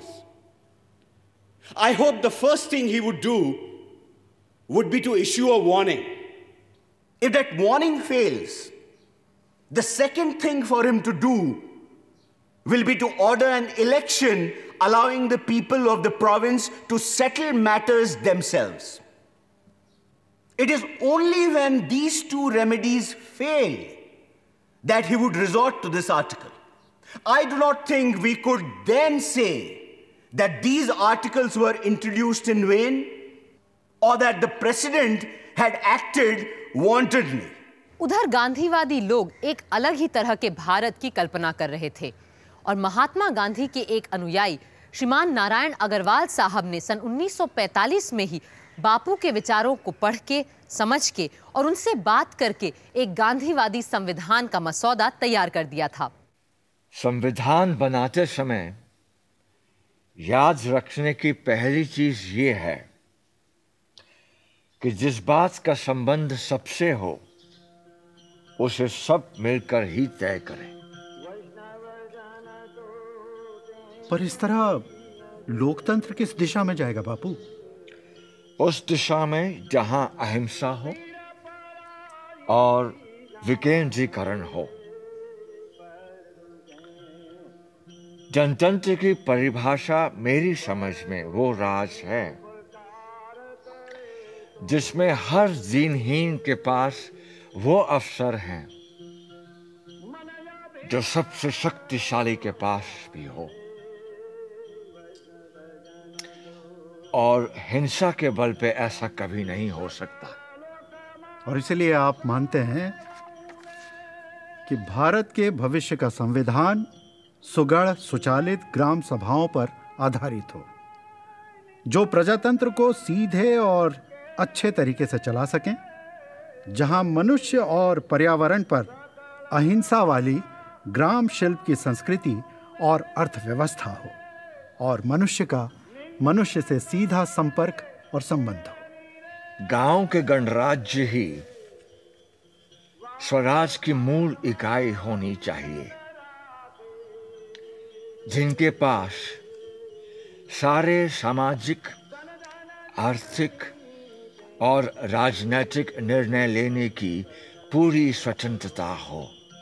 I hope the first thing he would do would be to issue a warning. If that warning fails, the second thing for him to do will be to order an election allowing the people of the province to settle matters themselves. It is only when these two remedies fail that he would resort to this article. I do not think we could then say that these articles were introduced in vain or that the president had acted wantonly. उधर गांधीवादी लोग एक अलग ही तरह के भारत की कल्पना कर रहे थे और महात्मा गांधी के एक अनुयायी श्रीमान नारायण अग्रवाल साहब ने सन 1945 में ही बापू के विचारों को पढ़ के, समझ के और उनसे बात करके एक गांधीवादी संविधान का मसौदा तैयार कर दिया था। संविधान बनाते समय याद रखने की पहली चीज ये है कि जिस बात का संबंध सबसे हो उसे सब मिलकर ही तय करें। पर इस तरह लोकतंत्र किस दिशा में जाएगा बापू? उस दिशा में जहां अहिंसा हो और विकेंद्रीकरण हो। जनतंत्र की परिभाषा मेरी समझ में वो राज है जिसमें हर दीनहीन के पास वो अवसर हैं जो सबसे शक्तिशाली के पास भी हो, और हिंसा के बल पे ऐसा कभी नहीं हो सकता। और इसलिए आप मानते हैं कि भारत के भविष्य का संविधान सुगढ़ सुचालित ग्राम सभाओं पर आधारित हो, जो प्रजातंत्र को सीधे और अच्छे तरीके से चला सकें, जहां मनुष्य और पर्यावरण पर अहिंसा वाली ग्राम शिल्प की संस्कृति और अर्थव्यवस्था हो, और मनुष्य का मनुष्य से सीधा संपर्क और संबंध हो। गांव के गणराज्य ही स्वराज की मूल इकाई होनी चाहिए, जिनके पास सारे सामाजिक, आर्थिक और राजनीतिक निर्णय लेने की पूरी स्वतंत्रता हो।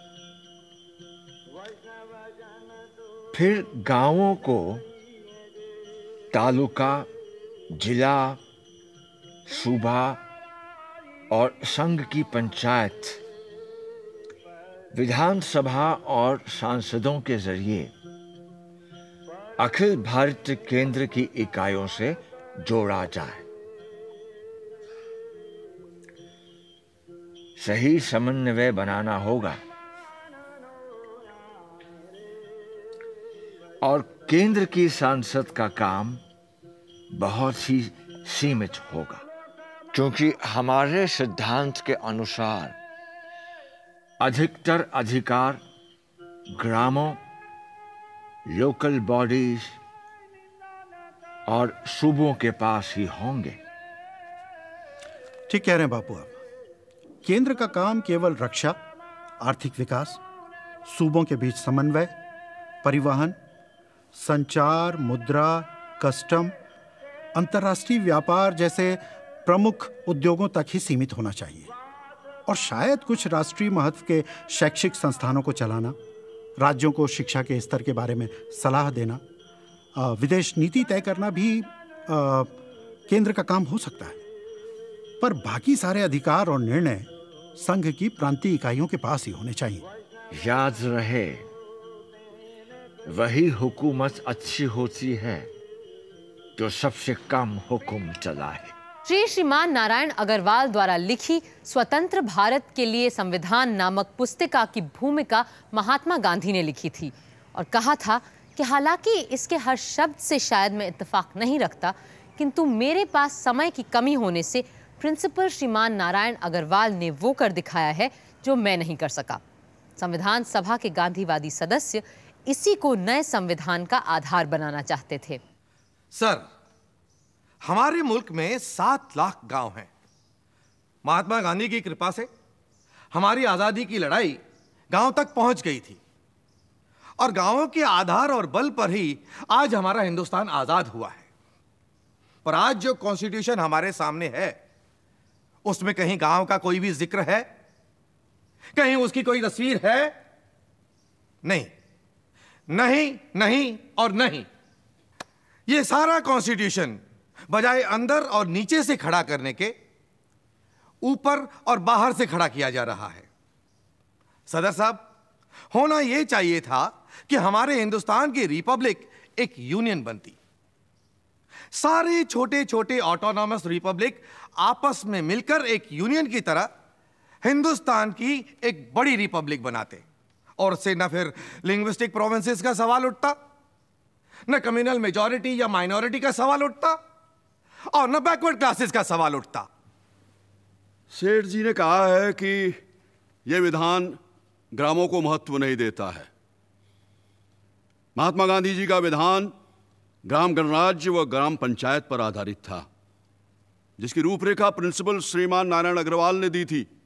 फिर गांवों को तालुका, जिला, सूबा और संघ की पंचायत, विधानसभा और सांसदों के जरिए अखिल भारतीय केंद्र की इकाइयों से जोड़ा जाए। सही समन्वय बनाना होगा और केंद्र की सांसद का काम बहुत ही सीमित होगा, क्योंकि हमारे सिद्धांत के अनुसार अधिकतर अधिकार ग्रामों, लोकल बॉडीज और सूबों के पास ही होंगे। ठीक कह रहे हैं बापू आप। केंद्र का काम केवल रक्षा, आर्थिक विकास, सूबों के बीच समन्वय, परिवहन, संचार, मुद्रा, कस्टम, अंतर्राष्ट्रीय व्यापार जैसे प्रमुख उद्योगों तक ही सीमित होना चाहिए और शायद कुछ राष्ट्रीय महत्व के शैक्षिक संस्थानों को चलाना, राज्यों को शिक्षा के स्तर के बारे में सलाह देना, विदेश नीति तय करना भी केंद्र का काम हो सकता है। पर बाकी सारे अधिकार और निर्णय संघ की प्रांतीय इकाइयों के पास ही होने चाहिए। याद रहे, वही हुकूमत अच्छी होती है जो सबसे कम हुक्म चलाए। श्रीमान नारायण अग्रवाल द्वारा लिखी स्वतंत्र भारत के लिए संविधान नामक पुस्तिका की भूमिका महात्मा गांधी ने लिखी थी और कहा था कि हालांकि इसके हर शब्द से शायद मैं इत्तेफाक नहीं रखता, किंतु मेरे पास समय की कमी होने से प्रिंसिपल श्रीमान नारायण अग्रवाल ने वो कर दिखाया है जो मैं नहीं कर सका। संविधान सभा के गांधीवादी सदस्य इसी को नए संविधान का आधार बनाना चाहते थे। सर, हमारे मुल्क में 7 लाख गांव हैं। महात्मा गांधी की कृपा से हमारी आजादी की लड़ाई गांव तक पहुंच गई थी और गांवों के आधार और बल पर ही आज हमारा हिंदुस्तान आजाद हुआ है। पर आज जो कॉन्स्टिट्यूशन हमारे सामने है उसमें कहीं गांव का कोई भी जिक्र है? कहीं उसकी कोई तस्वीर है? नहीं, नहीं, नहीं और नहीं। यह सारा कॉन्स्टिट्यूशन बजाय अंदर और नीचे से खड़ा करने के ऊपर और बाहर से खड़ा किया जा रहा है। सदर साहब, होना यह चाहिए था कि हमारे हिंदुस्तान की रिपब्लिक एक यूनियन बनती, सारे छोटे छोटे ऑटोनॉमस रिपब्लिक आपस में मिलकर एक यूनियन की तरह हिंदुस्तान की एक बड़ी रिपब्लिक बनाते और उससे न फिर लिंग्विस्टिक प्रोविंसेस का सवाल उठता, न कम्युनल मेजॉरिटी या माइनॉरिटी का सवाल उठता और न बैकवर्ड क्लासेस का सवाल उठता। सेठ जी ने कहा है कि यह विधान ग्रामों को महत्व नहीं देता है। महात्मा गांधी जी का विधान ग्राम गणराज्य व ग्राम पंचायत पर आधारित था, जिसकी रूपरेखा प्रिंसिपल श्रीमान नारायण अग्रवाल ने दी थी।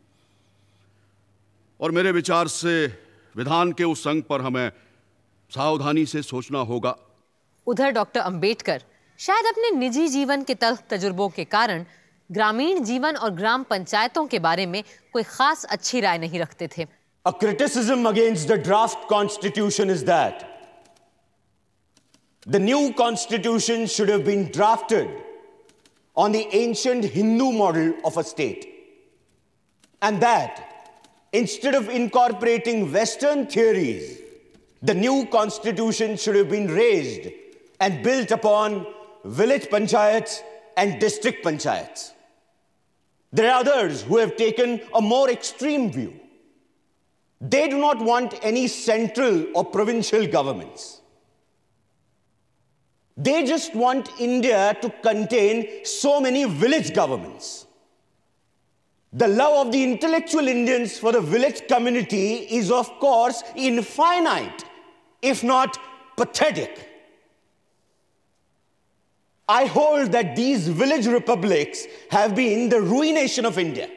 और मेरे विचार से विधान के उस अंग पर हमें सावधानी से सोचना होगा। उधर डॉक्टर अंबेडकर शायद अपने निजी जीवन के तल्ख तजुर्बों के कारण ग्रामीण जीवन और ग्राम पंचायतों के बारे में कोई खास अच्छी राय नहीं रखते थे। A criticism against the draft constitution is that the new constitution should have been drafted on the ancient Hindu model of a state, and that instead of incorporating Western theories, the new constitution should have been raised and built upon village panchayats and district panchayats. There are others who have taken a more extreme view. They do not want any central or provincial governments. They just want India to contain so many village governments. The love of the intellectual Indians for the village community is, of course, infinite, if not pathetic. I hold that these village republics have been the ruination of India.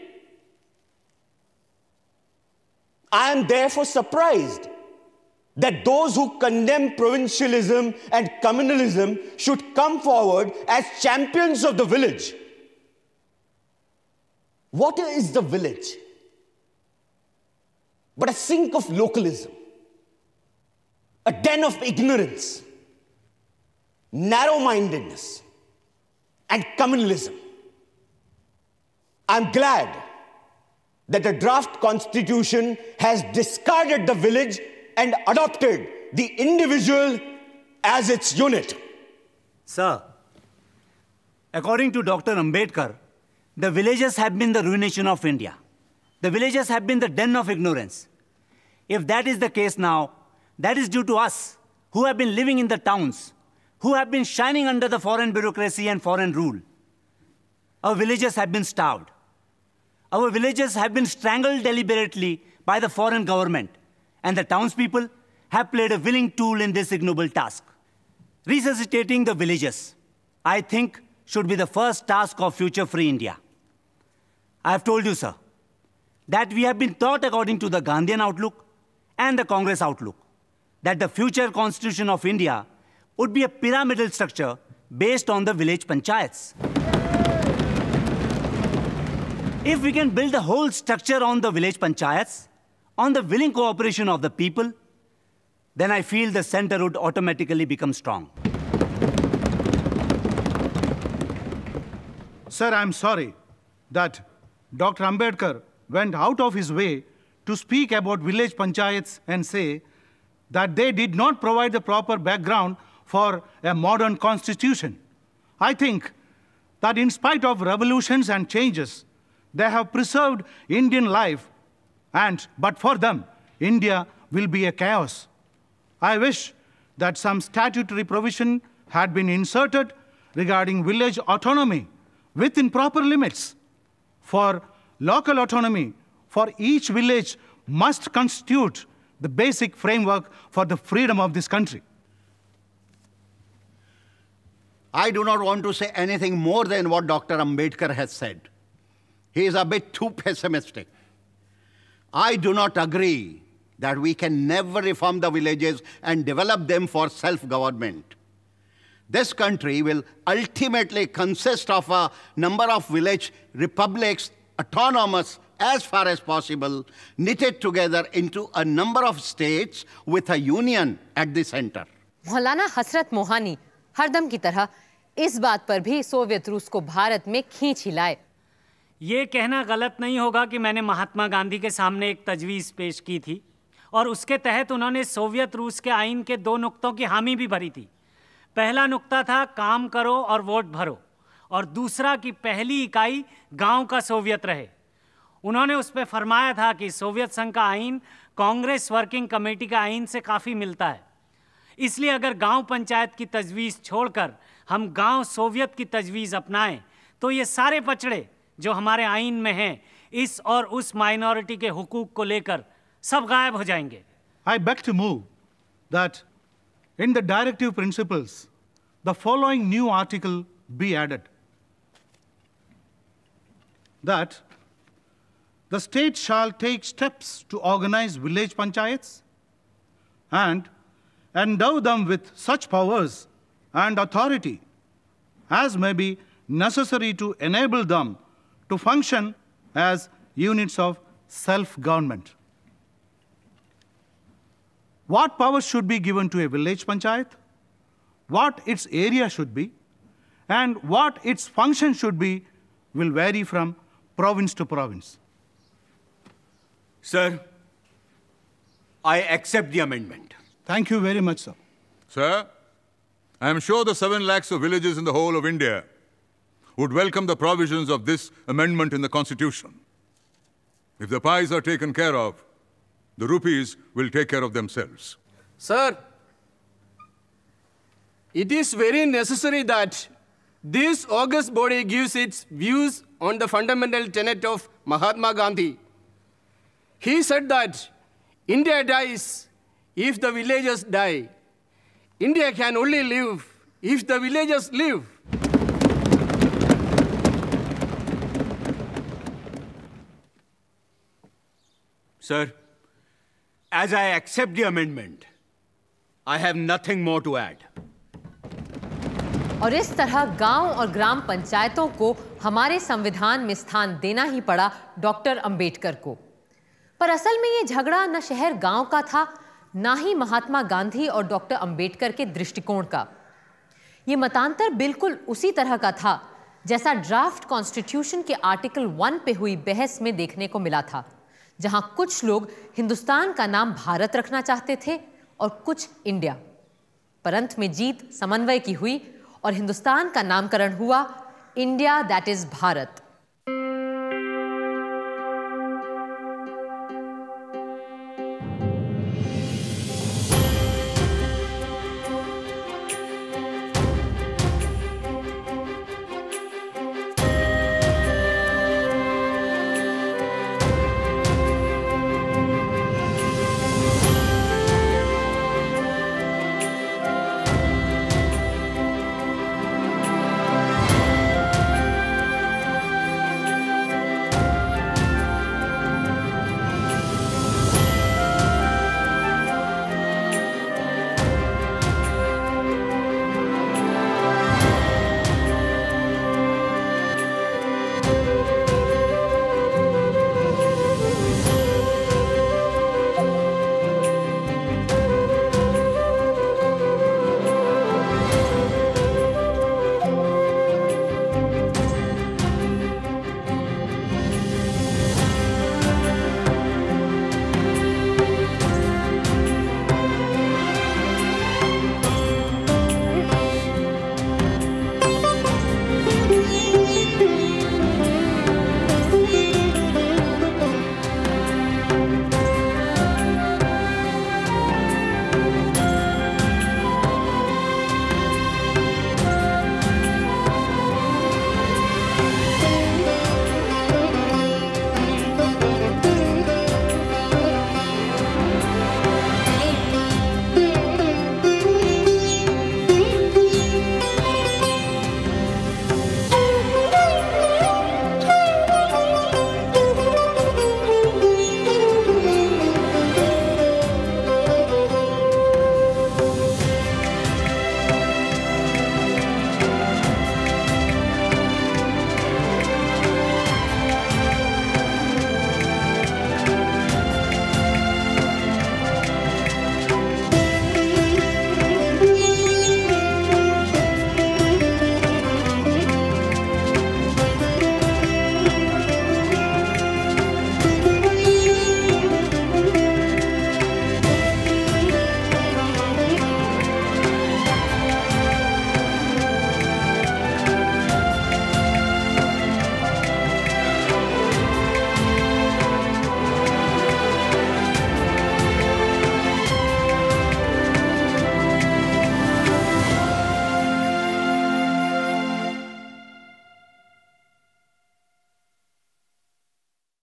I am therefore surprised that those who condemn provincialism and communalism should come forward as champions of the village. What is the village but a sink of localism, a den of ignorance, narrow-mindedness, and communalism? I'm glad that the draft constitution has discarded the village and adopted the individual as its unit. Sir, according to Dr. Ambedkar, the villages have been the ruination of India. The villages have been the den of ignorance. If that is the case now, that is due to us, who have been living in the towns, who have been shining under the foreign bureaucracy and foreign rule. Our villages have been starved. Our villages have been strangled deliberately by the foreign government, and the townspeople have played a willing tool in this ignoble task. Resuscitating the villages, I think, should be the first task of future free India. I have told you, sir, that we have been taught according to the Gandhian outlook and the Congress outlook, that the future constitution of India would be a pyramidal structure based on the village panchayats. If we can build the whole structure on the village panchayats, on the willing cooperation of the people, then I feel the center would automatically become strong. Sir, I'm sorry that Dr. Ambedkar went out of his way to speak about village panchayats and say that they did not provide the proper background for a modern constitution. I think that in spite of revolutions and changes, they have preserved Indian life, but for them, India will be a chaos. I wish that some statutory provision had been inserted regarding village autonomy within proper limits. For local autonomy for each village must constitute the basic framework for the freedom of this country. I do not want to say anything more than what Dr. Ambedkar has said. He is a bit too pessimistic. I do not agree that we can never reform the villages and develop them for self-government. This country will ultimately consist of a number of village republics, autonomous as far as possible, knitted together into a number of states with a union at the center. मौलाना हसरत मोहानी हरदम की तरह इस बात पर भी Soviet रूस को भारत में खींच ही लाए। ये कहना गलत नहीं होगा कि मैंने महात्मा गांधी के सामने एक तजवीज़ पेश की थी और उसके तहत उन्होंने सोवियत रूस के आइन के 2 नुक्तों की हामी भी भरी थी। पहला नुक्ता था काम करो और वोट भरो, और दूसरा कि पहली इकाई गांव का सोवियत रहे। उन्होंने उस पर फरमाया था कि सोवियत संघ का आइन कांग्रेस वर्किंग कमेटी का आइन से काफ़ी मिलता है, इसलिए अगर गांव पंचायत की तजवीज़ छोड़कर हम गांव सोवियत की तजवीज़ अपनाएं तो ये सारे पचड़े जो हमारे आइन में हैं इस और उस माइनॉरिटी के हुकूक को लेकर सब गायब हो जाएंगे। I beg to move that in the directive principles, the following new article be added. That the state shall take steps to organize village panchayats and endow them with such powers and authority as may be necessary to enable them to function as units of self-government. What powers should be given to a village panchayat, what its area should be, and what its function should be will vary from province to province. Sir, I accept the amendment. Thank you very much, sir. Sir, I am sure the 7 lakhs of villages in the whole of India would welcome the provisions of this amendment in the Constitution. If the pies are taken care of, the rupees will take care of themselves. Sir, it is very necessary that this august body gives its views on the fundamental tenet of Mahatma Gandhi. He said that India dies if the villagers die. India can only live if the villagers live. Sir, as I accept the amendment, I have nothing more to add. और इस तरह गांव और ग्राम पंचायतों को हमारे संविधान में स्थान देना ही पड़ा डॉक्टर अंबेडकर को। पर असल में ये झगड़ा न शहर गांव का था, ना ही महात्मा गांधी और डॉक्टर अंबेडकर के दृष्टिकोण का। ये मतांतर बिल्कुल उसी तरह का था जैसा ड्राफ्ट कॉन्स्टिट्यूशन के आर्टिकल 1 पे हुई बहस में देखने को मिला था, जहां कुछ लोग हिंदुस्तान का नाम भारत रखना चाहते थे और कुछ इंडिया। पर अंत में जीत समन्वय की हुई और हिंदुस्तान का नामकरण हुआ इंडिया दैट इज भारत।